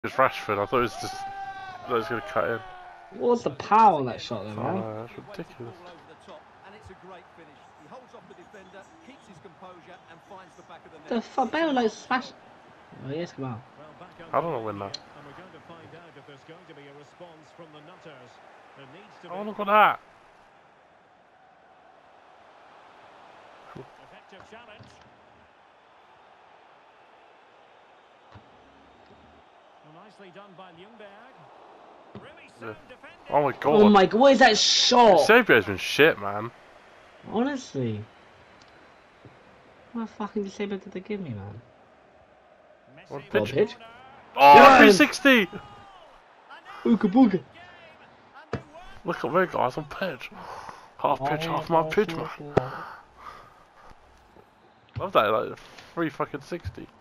It's Rashford. I thought it was just that was going to cut in. What was the power on that shot, though, man? Oh, that's ridiculous. The fuck, Bale like smash. Oh yes, come on. I don't know when that. Oh, look at that. Nicely done by Ljungberg. Really Yeah. defending. Oh my god. Oh my god, what is that shot? Sabio's been shit, man. Honestly. What fucking Disabled did they give me, man? What Well, pitch? Pidge? Oh, Yeah. 360! Booga booga. Look at me, guys, I'm pitch. Half pitch, half my pitch, man. Love that, like 3 fucking 60.